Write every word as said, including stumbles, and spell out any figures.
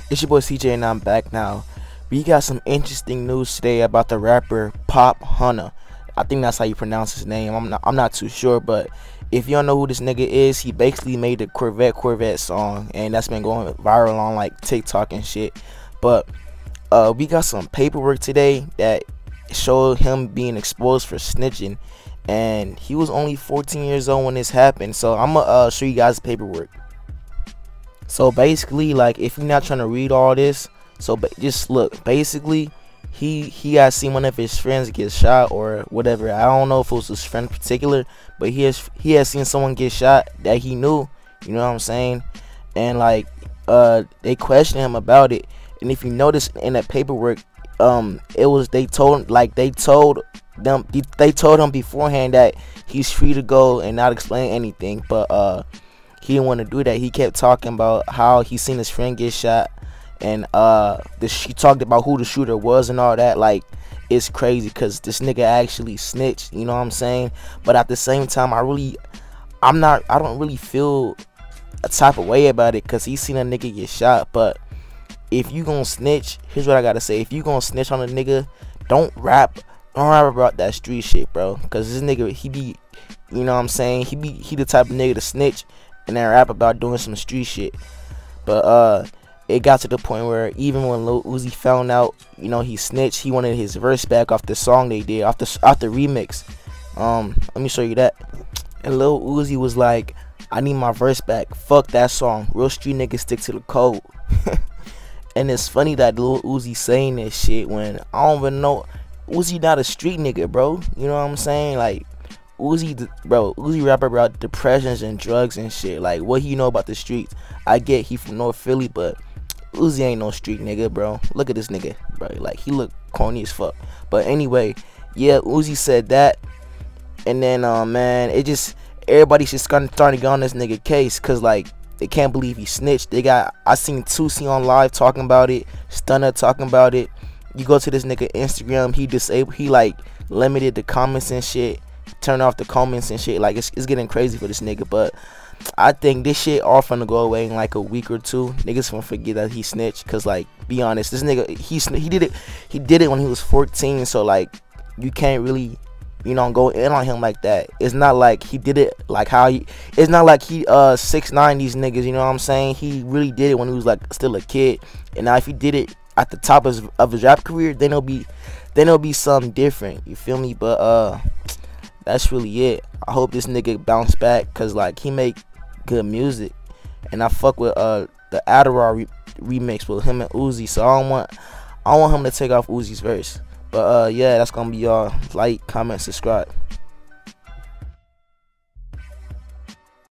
It's your boy C J and I'm back now. We got some interesting news today about the rapper Pop Hunter. I think that's how you pronounce his name. I'm not I'm not too sure, but if you don't know who this nigga is, he basically made the Corvette Corvette song, and that's been going viral on like TikTok and shit. But uh we got some paperwork today that showed him being exposed for snitching, and he was only fourteen years old when this happened. So I'm gonna uh, show you guys the paperwork. So basically, like, if you're not trying to read all this, so ba just look. Basically, he he had seen one of his friends get shot or whatever. I don't know if it was his friend in particular, but he has he has seen someone get shot that he knew. You know what I'm saying? And like, uh, they questioned him about it. And if you notice in that paperwork, um, it was they told like they told them they told him beforehand that he's free to go and not explain anything, but uh. he didn't want to do that. He kept talking about how he seen his friend get shot, and uh, the he talked about who the shooter was and all that. Like, it's crazy because this nigga actually snitched. You know what I'm saying? But at the same time, I really, I'm not, I don't really feel a type of way about it because he seen a nigga get shot. But if you gonna snitch, here's what I gotta say: if you gonna snitch on a nigga, don't rap, don't rap about that street shit, bro. Because this nigga, he be, you know what I'm saying? He be, he the type of nigga to snitch and then rap about doing some street shit. But uh it got to the point where even when Lil Uzi found out, you know, he snitched, he wanted his verse back off the song they did, off the off the remix. Um let me show you that. And Lil Uzi was like, I need my verse back, fuck that song, real street niggas stick to the code. And it's funny that Lil Uzi saying this shit when I don't even know Uzi not a street nigga, bro. You know what I'm saying? Like, Uzi, bro, Uzi rap about depressions and drugs and shit. Like, what he know about the streets? I get he from North Philly, but Uzi ain't no street nigga, bro. Look at this nigga, bro. Like, he look corny as fuck. But anyway, yeah, Uzi said that, and then, uh, man, it just everybody's just starting to get on this nigga case, cause like they can't believe he snitched. They got I seen Tusi on live talking about it, Stunner talking about it. You go to this nigga Instagram, he disabled, he like limited the comments and shit. Turn off the comments and shit. Like, it's, it's getting crazy for this nigga. But I think this shit all finna go away in like a week or two. Niggas gonna forget that he snitched, cause like, be honest, this nigga, he he did it he did it when he was fourteen. So like, you can't really, you know, go in on him like that. It's not like he did it like how he it's not like he uh six nine these niggas, you know what I'm saying? He really did it when he was like still a kid. And now if he did it at the top of his, of his rap career, then it'll be then it'll be something different, you feel me? But uh that's really it. I hope this nigga bounce back, cause like, he make good music, and I fuck with uh the Adderall re remix with him and Uzi. So I don't want I don't want him to take off Uzi's verse. But uh yeah, that's gonna be all. Like, comment, subscribe.